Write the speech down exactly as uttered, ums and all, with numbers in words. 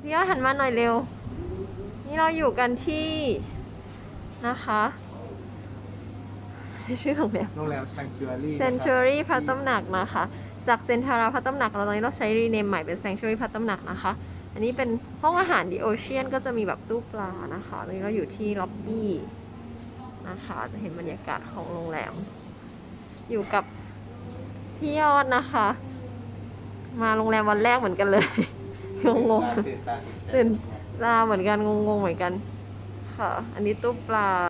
พี่ยอดหันมาหน่อยเร็วนี่เราอยู่กันที่นะคะชื่อโรงแรมโรงแรม Sanctuary Sanctuary พระตำหนักนะคะจากเซนทาราพระตำหนักเราตอนนี้เราใช้รีเนมใหม่เป็น Sanctuary พระตำหนักนะคะอันนี้เป็นห้องอาหาร The Ocean ก็จะมีแบบตู้ปลานะคะตอนนี้เราอยู่ที่ล็อบบี้นะคะจะเห็นบรรยากาศของโรงแรมอยู่กับพี่ยอดนะคะมาโรงแรมวันแรกเหมือนกันเลย งงๆตื่นตาเหมือนกันงงๆเหมือนกันค่ะอันนี้ตู้ปลา